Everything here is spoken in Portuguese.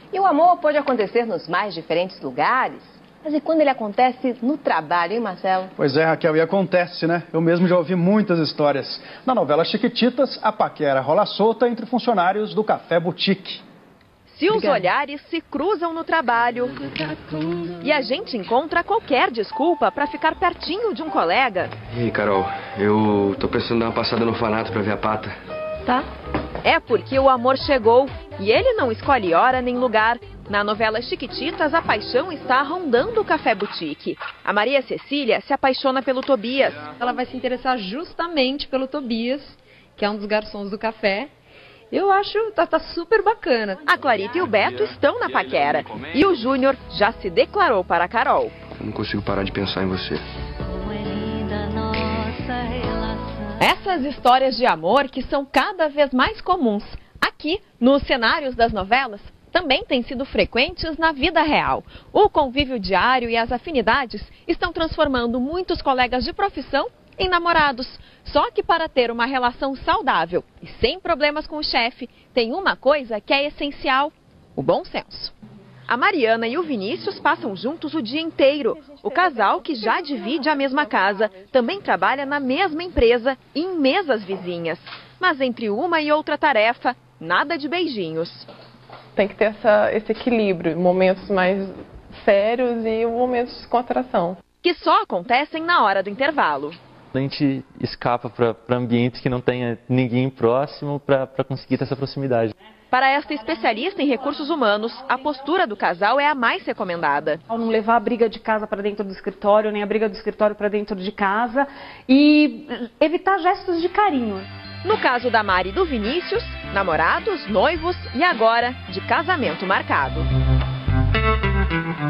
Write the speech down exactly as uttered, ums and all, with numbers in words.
E o amor pode acontecer nos mais diferentes lugares. Mas e quando ele acontece no trabalho, hein, Marcelo? Pois é, Raquel, e acontece, né? Eu mesmo já ouvi muitas histórias. Na novela Chiquititas, a paquera rola solta entre funcionários do Café Boutique. Se os olhares se cruzam no trabalho e a gente encontra qualquer desculpa para ficar pertinho de um colega. E aí, Carol, eu tô pensando em dar uma passada no orfanato para ver a Pata. Tá. É porque o amor chegou e ele não escolhe hora nem lugar. Na novela Chiquititas, a paixão está rondando o Café Boutique. A Maria Cecília se apaixona pelo Tobias. Ela vai se interessar justamente pelo Tobias, que é um dos garçons do café. Eu acho, tá, tá super bacana. A Clarita e o Beto estão na paquera. E o Júnior já se declarou para a Carol. Eu não consigo parar de pensar em você. Essas histórias de amor que são cada vez mais comuns aqui nos cenários das novelas também têm sido frequentes na vida real. O convívio diário e as afinidades estão transformando muitos colegas de profissão em namorados. Só que para ter uma relação saudável e sem problemas com o chefe, tem uma coisa que é essencial: o bom senso. A Mariana e o Vinícius passam juntos o dia inteiro. O casal, que já divide a mesma casa, também trabalha na mesma empresa e em mesas vizinhas. Mas entre uma e outra tarefa, nada de beijinhos. Tem que ter essa, esse equilíbrio, momentos mais sérios e momentos de descontração. Que só acontecem na hora do intervalo. A gente escapa para ambientes que não tenha ninguém próximo para conseguir ter essa proximidade. Para esta especialista em recursos humanos, a postura do casal é a mais recomendada. Não levar a briga de casa para dentro do escritório, nem a briga do escritório para dentro de casa, e evitar gestos de carinho. No caso da Mari e do Vinícius, namorados, noivos e agora de casamento marcado.